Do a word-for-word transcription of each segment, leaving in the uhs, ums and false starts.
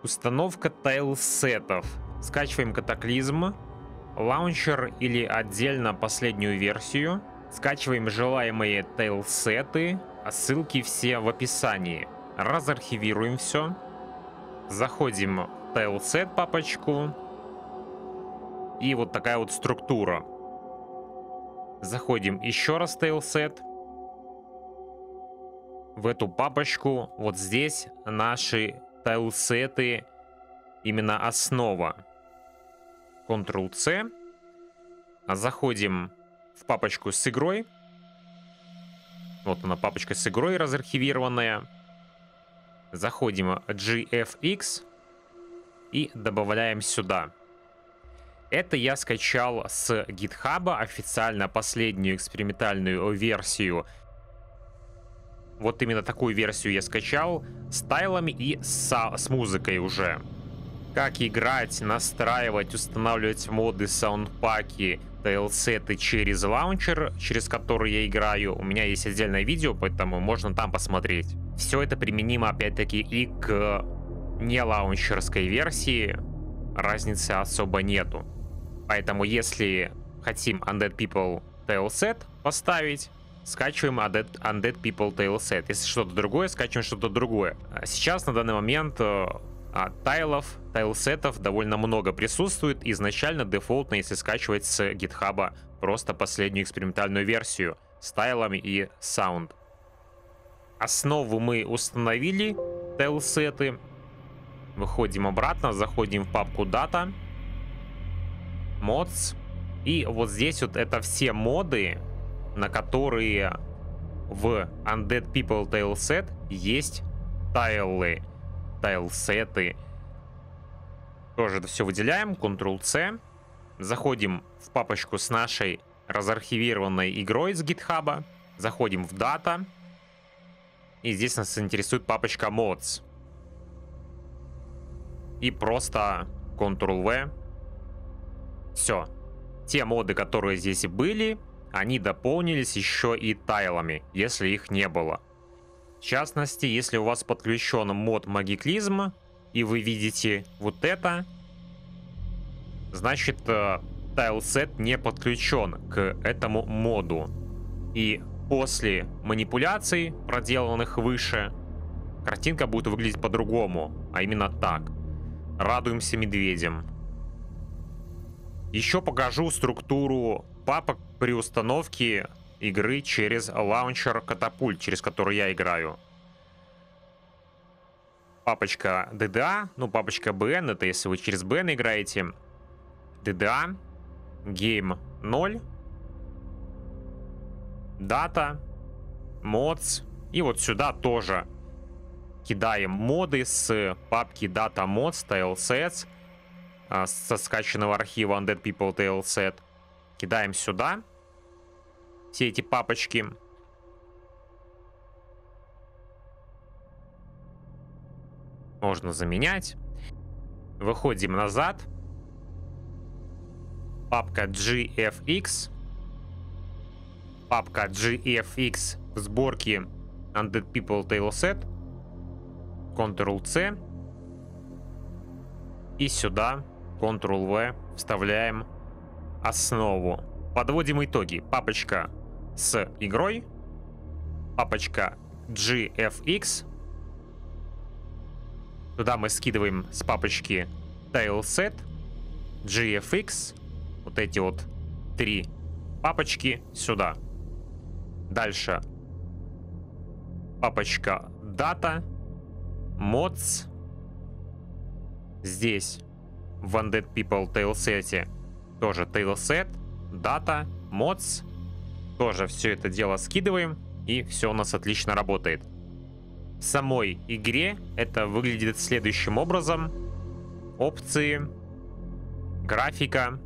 Установка тайлсетов. Скачиваем катаклизм, лаунчер или отдельно последнюю версию. Скачиваем желаемые тайлсеты, а ссылки все в описании. Разархивируем все. Заходим в тайлсет папочку. И вот такая вот структура. Заходим еще раз в тайлсет. В эту папочку вот здесь наши тайлсеты, именно основа. контрол-C. Заходим в папочку с игрой. Вот она, папочка с игрой разархивированная. Заходим в джи эф икс и добавляем сюда. Это я скачал с GitHub официально последнюю экспериментальную версию. Вот именно такую версию я скачал с тайлами и с, с музыкой уже. Как играть, настраивать, устанавливать моды, саундпаки, тайлсеты через лаунчер, через который я играю. У меня есть отдельное видео, поэтому можно там посмотреть. Все это применимо опять-таки и к не лаунчерской версии. Разницы особо нету. Поэтому если хотим Undead People Tailset поставить, скачиваем Undead, Undead People Tailset. Если что-то другое, скачиваем что-то другое. Сейчас на данный момент а, тайлов, тайлсетов довольно много присутствует. Изначально дефолтно, если скачивать с GitHub просто последнюю экспериментальную версию с тайлами и саунд. Основу мы установили, тайлсеты. Выходим обратно, заходим в папку Data, Mods. И вот здесь вот это все моды, на которые в Undead People Tailset есть тайлы, тайлсеты. Тоже это все выделяем, контрол-C. Заходим в папочку с нашей разархивированной игрой с GitHub. Заходим в Data. И здесь нас интересует папочка Mods. И просто контрол-V. Все. Те моды, которые здесь были, они дополнились еще и тайлами, если их не было. В частности, если у вас подключен мод Магиклизм, и вы видите вот это, значит, тайлсет не подключен к этому моду. И после манипуляций, проделанных выше, картинка будет выглядеть по-другому, а именно так. Радуемся медведям. Еще покажу структуру папок при установке игры через лаунчер Катапульт, через который я играю. Папочка ди ди эй, ну папочка би эн, это если вы через би эн играете. ди ди эй, Game ноль, Data, Mods. И вот сюда тоже кидаем моды с папки Data Mods, Tailsets, со скачанного архива Undead People Tailset. Кидаем сюда все эти папочки. Можно заменять. Выходим назад. Папка джи эф икс. Папка джи эф икс в сборке Undead People Tailset. контрол-C. И сюда контрол-V вставляем основу. Подводим итоги. Папочка с игрой. Папочка джи эф икс. Туда мы скидываем с папочки Tailset, джи эф икс. Вот эти вот три папочки сюда. Дальше папочка Data, Mods. Здесь в Undead People Tailset тоже Tailset, Data, Mods. Тоже все это дело скидываем, и все у нас отлично работает. В самой игре это выглядит следующим образом. Опции, графика,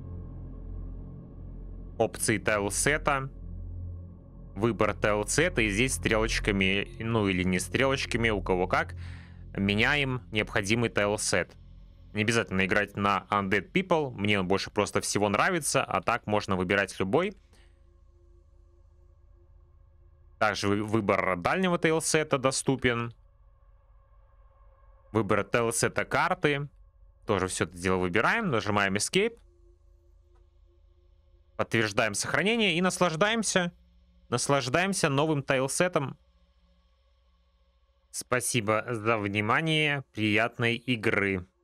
опции тайлсета, выбор тайлсета, и здесь стрелочками, ну или не стрелочками, у кого как, меняем необходимый тайлсет. Не обязательно играть на Undead People, мне он больше просто всего нравится, а так можно выбирать любой. Также выбор дальнего тайлсета доступен. Выбор тайлсета карты. Тоже все это дело выбираем. Нажимаем Escape. Подтверждаем сохранение и наслаждаемся. Наслаждаемся новым тайлсетом. Спасибо за внимание. Приятной игры.